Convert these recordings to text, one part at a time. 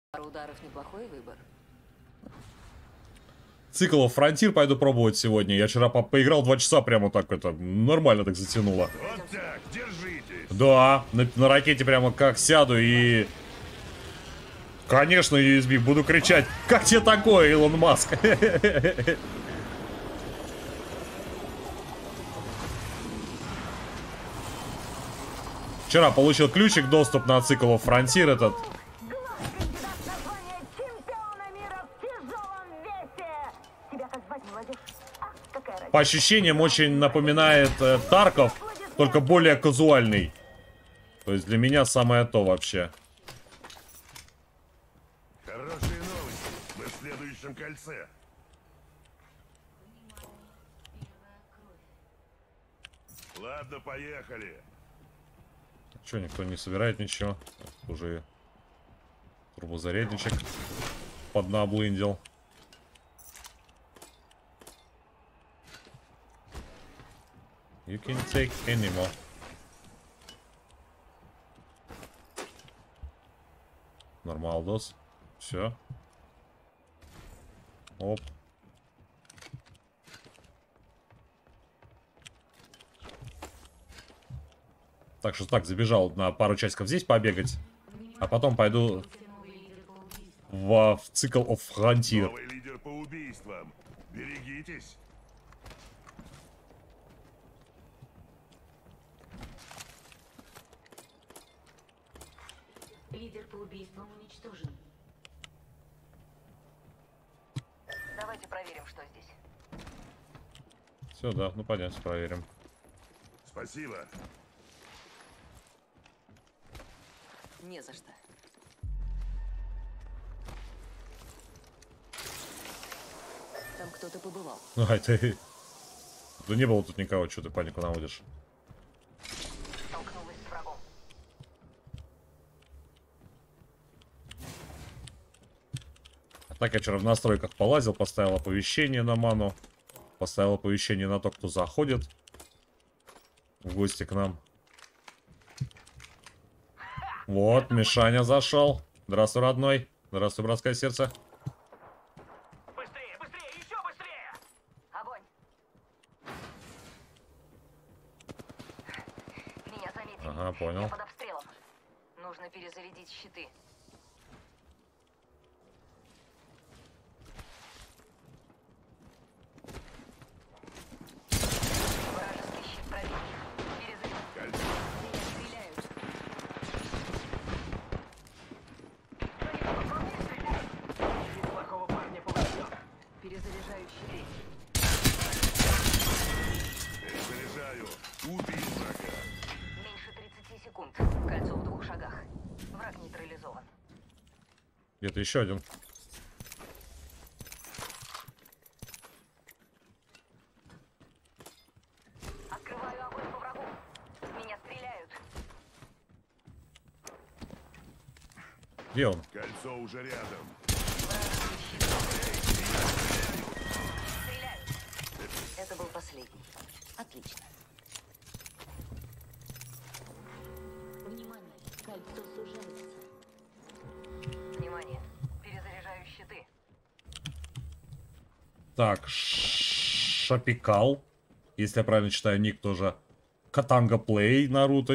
Пару ударов неплохой выбор. Цикл of Frontier пойду пробовать сегодня. Я вчера поиграл 2 часа, прямо так это, нормально так затянуло. Вот так, держитесь. Да, на ракете прямо как сяду и... Конечно, USB, буду кричать, как тебе такое, Илон Маск? Вчера получил ключик, доступ на цикл of Frontier этот. По ощущениям очень напоминает Тарков, только более казуальный. То есть для меня самое то вообще. Хорошие новости. Мы в следующем кольце. Ладно, поехали. Че, никто не собирает ничего? Уже турбозарядничек поднаблындил. You can take any more. Нормалдос. Все. Оп. Так что так, забежал на пару часиков здесь побегать. А потом пойду в цикл of Frontier. Новый лидер по убийствам. Берегитесь. Лидер по убийствам уничтожен. Давайте проверим, что здесь. Все, да, ну понятно, проверим. Спасибо. Не за что. Там кто-то побывал. Ай, ты... Да не было тут никого, что ты панику наводишь. Столкнулась с врагом. Так я вчера в настройках полазил, поставил оповещение на ману. Поставил оповещение на то, кто заходит в гости к нам. Вот, Мишаня зашел. Здравствуй, родной. Здравствуй, братское сердце. Быстрее, быстрее, еще быстрее! Огонь! Меня заметили. Ага, Я понял. под обстрелом. Нужно перезарядить щиты. Вражеский щит пробит. Перезарядить. Кольцо. Меня стреляют. Плохого парня повезет. Перезаряжаю щиты. Перезаряжаю. Убей врага. Меньше 30 секунд. Кольцо в 2 шагах. Враг нейтрализован. Где-то еще один. Открываю огонь по врагу. Меня стреляют. Где он? Кольцо уже рядом. Стреляют. Это был последний. Отлично. Внимание, кольцо сужается. Внимание, перезаряжаю щиты. Так, Шапикал. Если я правильно читаю ник, тоже. Катанга Плей Наруто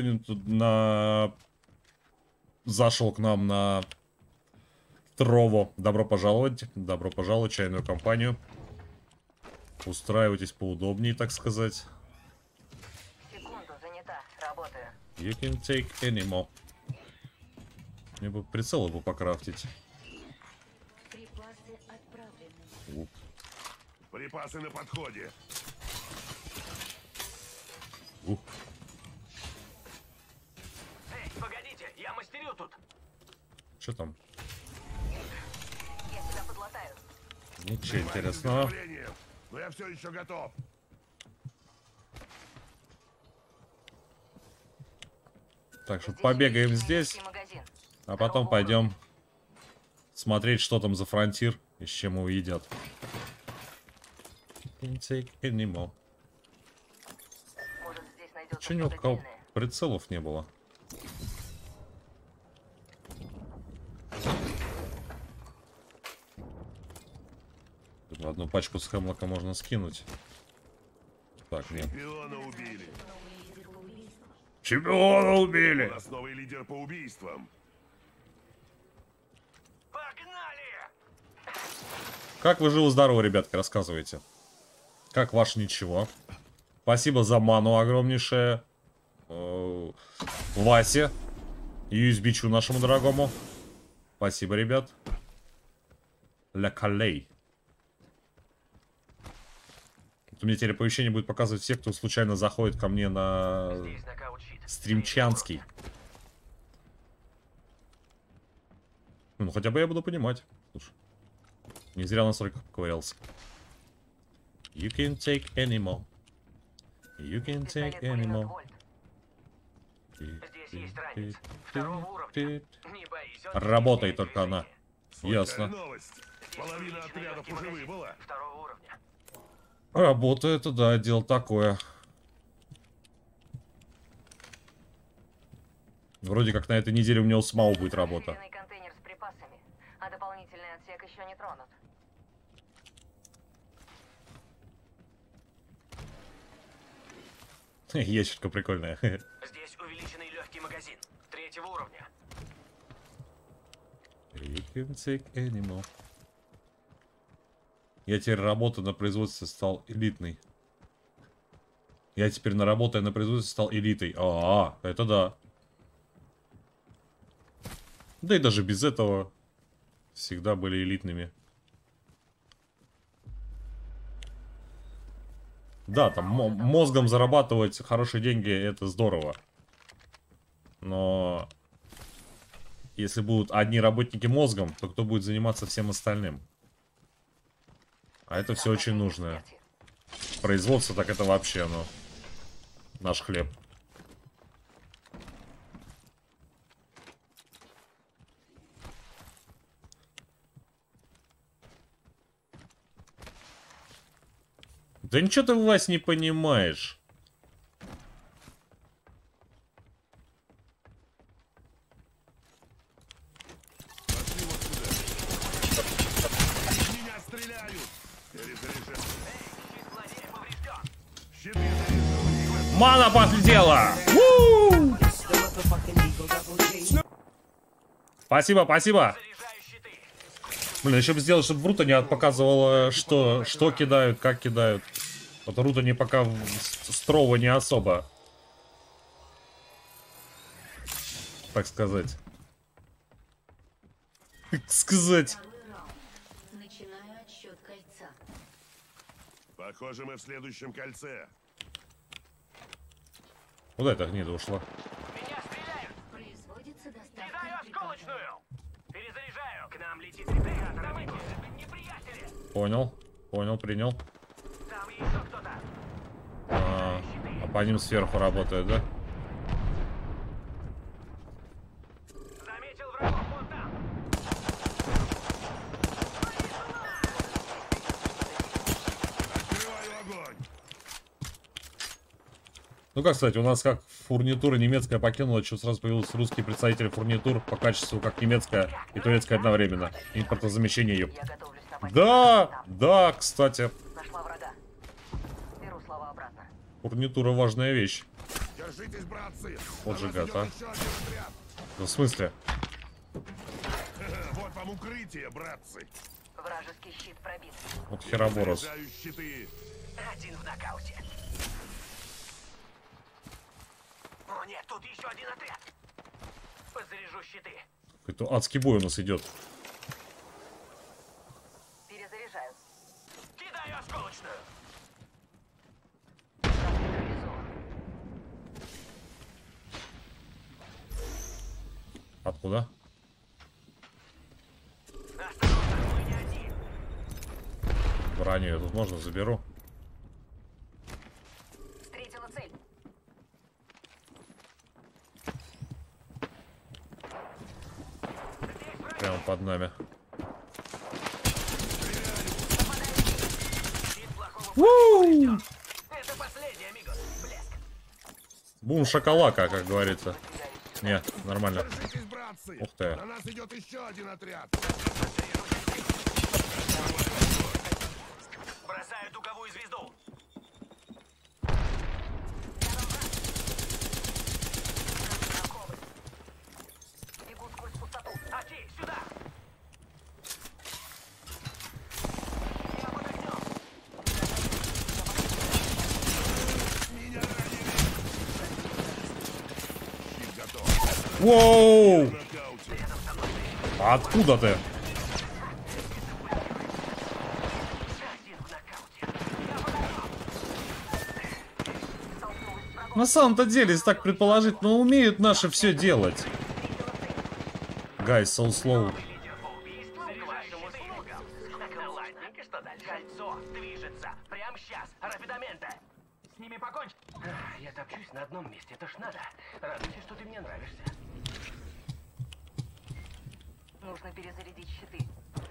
зашел к нам на Трово. Добро пожаловать. Добро пожаловать в чайную компанию. Устраивайтесь поудобнее, так сказать. Секунду, занята. Работаю. You can take any more. Мне бы прицелы бы покрафтить. Припасы отправлены. Припасы на подходе. Ух. Эй, погодите, я мастерю тут. Что там? Я тебя подлатаю. Ничего интересного. Изготовлением. Но я все еще готов. Так что Здесь побегаем есть здесь, химический магазин. а потом пойдем смотреть, что там за фронтир и с чем его едят. Can't take any more. Может, здесь найдется Че ни у что-то кого дельное. прицелов не было? Одну пачку с хемлока можно скинуть. Так, нет. Чемпиона убили. Чемпиона У убили! нас новый лидер по убийствам. Погнали! Как вы живы-здоровы, ребятки, рассказывайте. Как ваше ничего? Спасибо за ману огромнейшее. Васе. USB-чу нашему дорогому. Спасибо, ребят. Ля Калей. У меня теперь оповещение будет показывать всех, кто случайно заходит ко мне на Здесь нокаут-щит. стримчанский. Ну, хотя бы я буду понимать. Слушай, не зря на стройках поковырялся. You can take any more. You can take any Пистолет-пулемет more. Вольт. Здесь есть ранец. Второго уровня. Не боись, он Работает не только она. Слухай, Ясно. новость. Здесь Половина увеличенный отрядов легкий уже магазин. выбыла. Второго уровня. Работает, да, дело такое. Вроде как на этой неделе у него СМАУ будет работа. Расширенный контейнер с припасами, а дополнительный отсек еще не тронут. Ящерка прикольная. Здесь увеличенный легкий магазин. Третьего уровня. You can take any more. Я теперь работаю на производстве стал элитный. Я теперь работая на производстве стал элитой. Это да. Да и даже без этого всегда были элитными. Да, там мозгом зарабатывать хорошие деньги, это здорово. Но если будут одни работники мозгом, то кто будет заниматься всем остальным? А это все очень нужное. Производство, так это вообще, ну, наш хлеб. Да ничего ты, Вась, не понимаешь. Пошли вот сюда. Меня стреляют. Перезаряжаю. Щит злодея поврежден. Щиты заряжены. Мана подлетела! Спасибо, спасибо. Заряжаю щиты. Блин, еще бы сделать, чтобы в рута не показывало, что кидают, как кидают. Вот рута не пока строго не особо. Так сказать. Так сказать. Второй раунд. Начинаю отсчет кольца. Похоже, мы в следующем кольце. Куда эта гнида ушла? Меня стреляют. Производится Кидаю доставка осколочную. Перезаряжаю. К нам летит реприкатор. Там эти неприятели. Понял, понял, принял. Там еще кто-то. А по ним сверху работает, да? Заметил врагов вон там. Открываю огонь. Ну как сказать, у нас как фурнитура немецкая покинула, что сразу появился русский представитель фурнитур по качеству как немецкая и турецкая одновременно. Импортозамещение ее. Я готовлюсь напасть. Да, Там. да, кстати, Нашла врага. Беру слова обратно. фурнитура важная вещь. Держитесь, братцы. Вот же На нас гад, идет а. еще один отряд. Ну, в смысле? Вот вам укрытие, братцы. Вражеский щит пробит. Вот хероборос. Заряжаю щиты. Один в нокауте. О нет, тут еще один отряд. Подзаряжу щиты. Какой-то адский бой у нас идет. Перезаряжаю. Кидаю осколочную. Реализован. Откуда? Осторожно, мы не один. Броню я тут можно заберу. Встретила цель. Прямо под нами. Щит плохого поврежден. Это последний, амигос. Блеск. Бум шоколака, как говорится. Не, нормально. Держитесь, братцы. Ух ты. На нас идет еще один отряд. Бросаю дуговую звезду. Бегу сквозь пустоту. Ачи, сюда! Я под огнем. Меня ранили. Щит готов. Воу! В нокауте. А откуда ты? Один в нокауте. Я под огнем. Столкнулась с врагом. На самом-то деле, если так предположить, но умеют наши все делать. Guys, so slow. Лидер по убийству к вашим услугам. Так, ладненько, что дальше? Кольцо движется. Прямо сейчас. Рапидаменто. С ними покончить. Я топчусь на одном месте. Это ж надо. Радуйся, что ты мне нравишься. Нужно перезарядить щиты.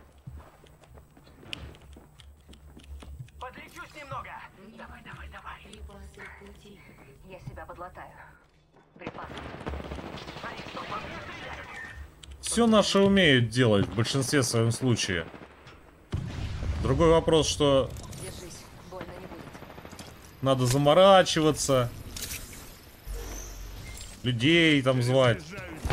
Подлечусь немного. Давай, давай, давай. Припасы в пути. Я себя подлатаю. Припасы. Они что, по мне стреляют? Все наши умеют делать в большинстве своем случае. Другой вопрос, что Держись, больно не будет. надо заморачиваться, людей там звать. Заряжаю щиты.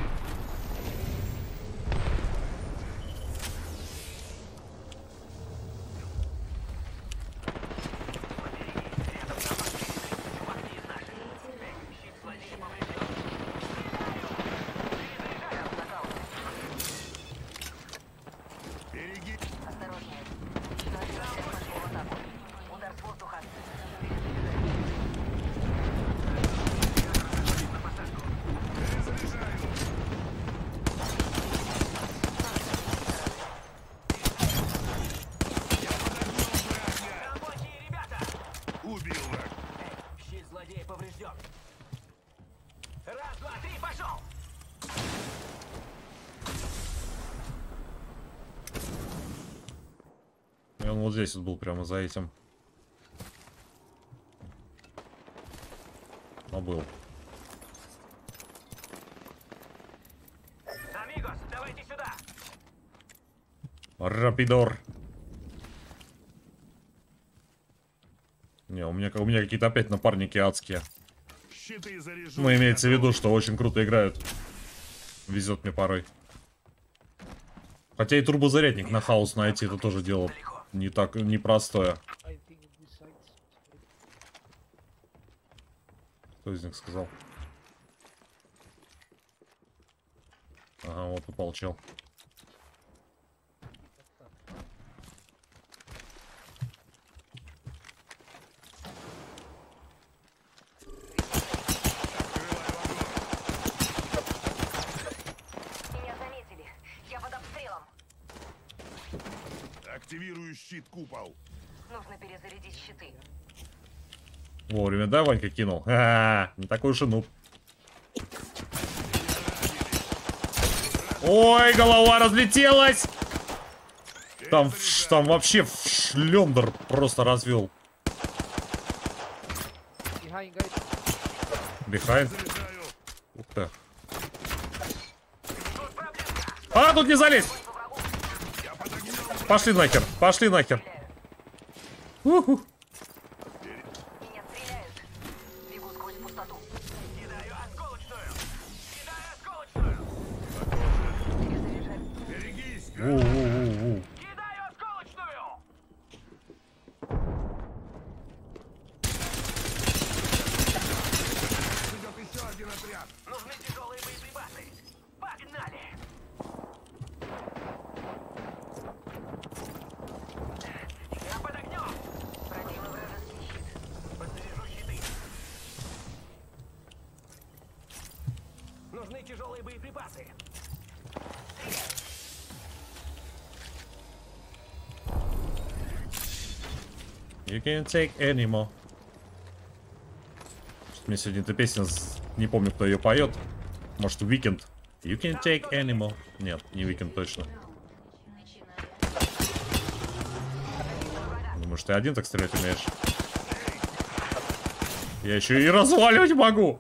Береги. Осторожнее. Человек пошел в атаку. Удар с воздуха. Перезаряжаю. Рабочие ребята! Убил враг. Щит злодея поврежден. Раз, два, три, пошел! И он вот здесь вот был прямо за этим. А был. Амигос, давайте сюда! Рапидор. Не, у меня какие-то опять напарники адские. Щиты заряжу. Ну, имеется в виду, что очень круто играют. Везет мне порой. Хотя и турбозарядник на хаос найти, это тоже дело не так непростое. Кто из них сказал? Ага, вот упал чел. Меня заметили. Я под обстрелом. Активирую щит купол. Нужно перезарядить щиты. Вовремя, да, Ванька кинул? Ха-ха, не такой уж и нуб. Ой, голова разлетелась! Там вообще шлендер просто развел. Бихайн. Заряжаю. Ух ты. А, тут не залезть! Я под огнем. Пошли нахер, пошли нахер. Уху. Меня стреляют. Бегу сквозь пустоту. Кидаю осколочную! Кидаю осколочную! Перезаряжаю. Берегись. У-у-у-у. Кидаю осколочную! Идет еще один отряд. Нужны тяжелые боеприпасы! Погнали! Я под огнем! Пробила вражеский щит. Подзаряжу щиты! Нужны тяжелые боеприпасы! You can't take any more. Мне сегодня эта песня, не помню, кто ее поет. Может, Weekend. You can't take any more. Нет, не Weekend точно. Начинаю. Думаешь, ты один так стрелять умеешь? Я еще и разваливать могу.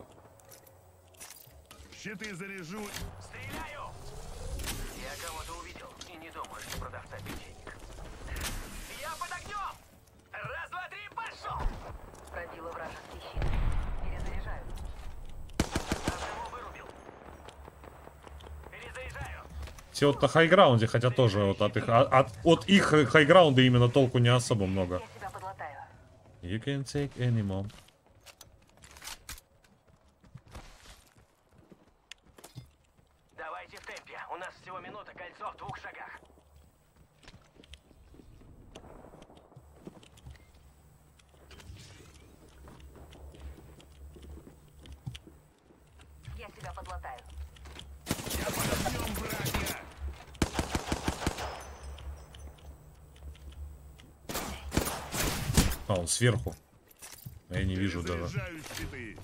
Щиты заряжу. Стреляю! Я кого-то увидел и не думаю, что продавца печенек. Я под огнем! Те вот на хайграунде, хотя тоже вот от их хайграунда именно толку не особо много. Я себя подлатаю. You can take any more. Давайте в темпе. У нас всего минута, кольцо в 2 шагах. Я себя подлатаю. А, он сверху. Я не вижу даже. Заряжаю щиты.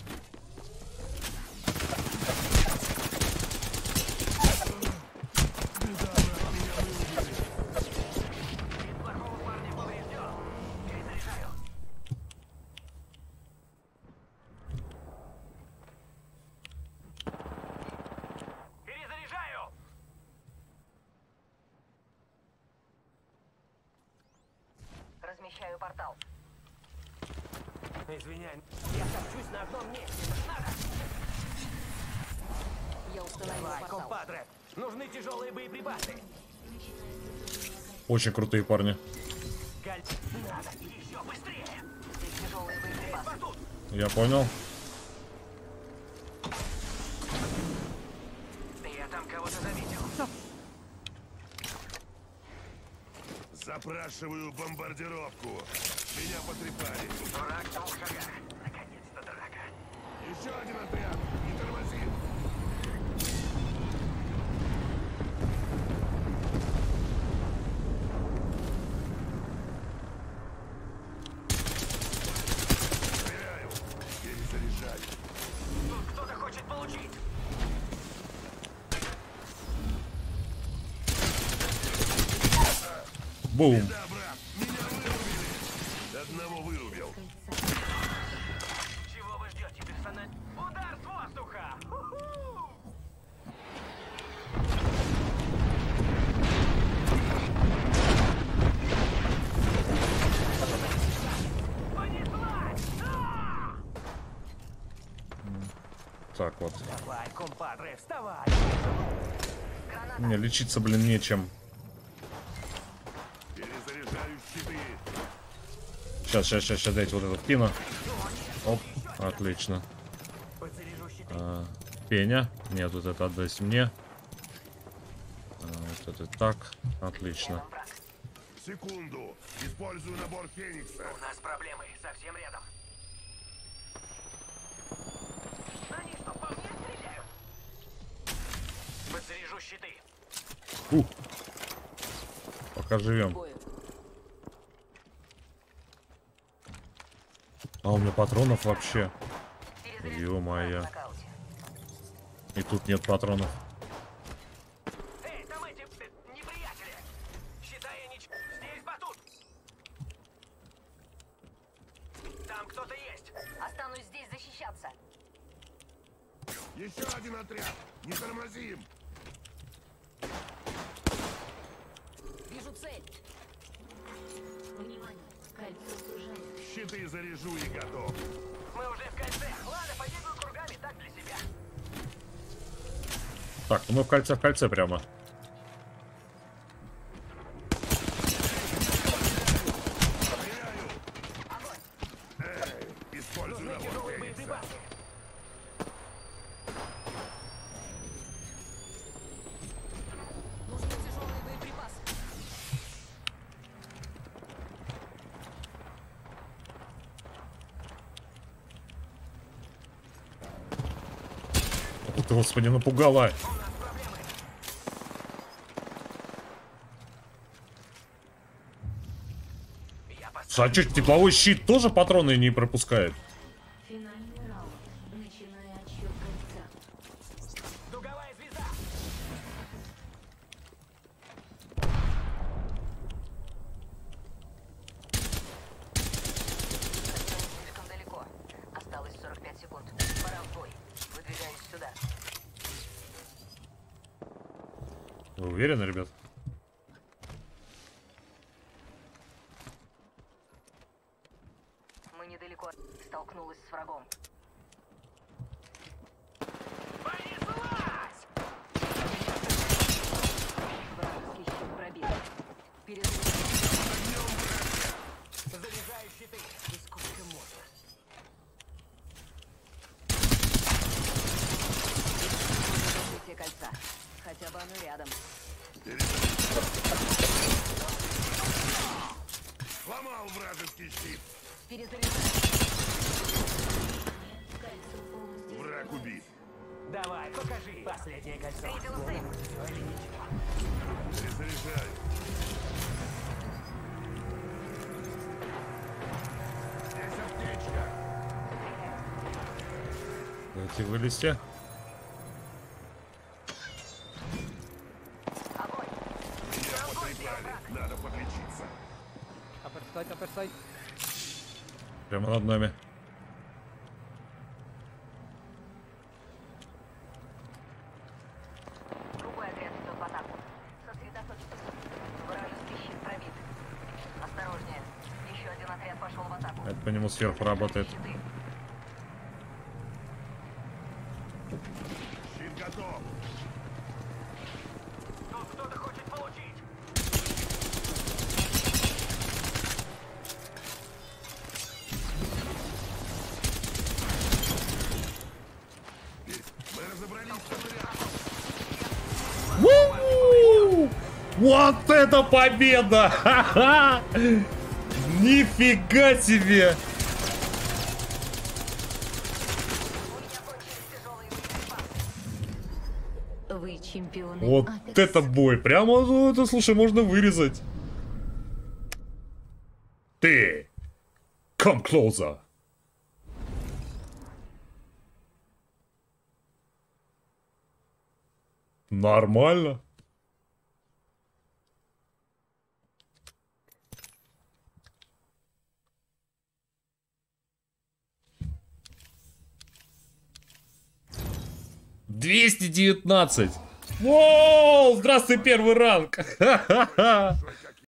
Плохого парня поврежден. Перезаряжаю. Перезаряжаю. Размещаю портал. Извиняй, я топчусь на одном месте. Надо. Я установил Давай, портал. компадре. Нужны тяжелые боеприпасы. Очень крутые парни. Надо еще быстрее. Здесь тяжелые боеприпасы. Батут. Я понял. Я там кого-то заметил. Запрашиваю бомбардировку. Меня потрепали. Враг в 2 шагах. Наконец-то драка. Еще один отряд. Не тормози. Стреляю. Перезаряжаю. Тут кто-то хочет получить. Бум. Да, брат. Меня вырубили. Одного вырубил. Чего вы ждете, персонаж? Удар с воздуха! Ху-ху! Понеслась! А! Так вот. Давай, компадре, вставай! Мне лечиться, блин, нечем. Перезаряжаю щиты. Сейчас, дайте вот этот кину. Оп, отлично. Подзаряжу щиты. Пеня. Нет, вот это отдать мне. Вот это так. Отлично. Враг. Секунду. Использую набор Феникса. У нас проблемы, совсем рядом. Они что, по мне стреляют? Подзаряжу щиты. Пока живем. Бою. А у меня патронов вообще. Перезаряжаю. Ё-моё. В нокауте. И тут нет патронов. Эй, там эти неприятели! Считай, я ничего. Здесь батут! Там кто-то есть! Останусь здесь защищаться. Еще один отряд. Не тормози им. Вижу цель. Внимание! Кольцо сужается. Щиты заряжу и готов. Мы уже в кольце! Ладно, побегаю кругами так для себя. Так, ну мы в кольце прямо. Использую набор Тяжелые Феникса. боеприпасы! Нужны тяжелые боеприпасы. О, ты, господи, напугала. Я А что, тепловой щит тоже патроны не пропускает? Финальный раунд. Начиная отсчет кольца. Дуговая звезда! Слишком далеко. Осталось 45 секунд. Пора в бой. Выдвигаюсь сюда. Вы уверены, ребят? Мы недалеко. Столкнулась с врагом. Понеслась! Перезаряжаю. Кольцо полностью Враг убит. Давай, покажи. Последнее кольцо. Видел сейф. Всё или ничего? Перезаряжаю. Здесь аптечка. Дайте вылезти. Огонь. Меня потрепали. Надо подлечиться. Аперсайт. Прямо над нами. Другой отряд идет в атаку. Сосредоточьтесь. Вражеский щит пробит. Осторожнее. Еще один отряд пошел в атаку. Это по нему сверху работает. Щиты. Щит готов. Тут кто-то хочет получить. Мы разобрались с снарядом. У-у-у! Вот это победа! Ха-ха! Нифига себе! У меня кончились тяжелые боеприпасы. Вы чемпионы. Вот Апекс. это бой! Прямо, ну, это, слушай, можно вырезать. Ты! Come closer! Нормально. $219. Воу! Здравствуй, первый ранг! Ха-ха-ха! Джой, как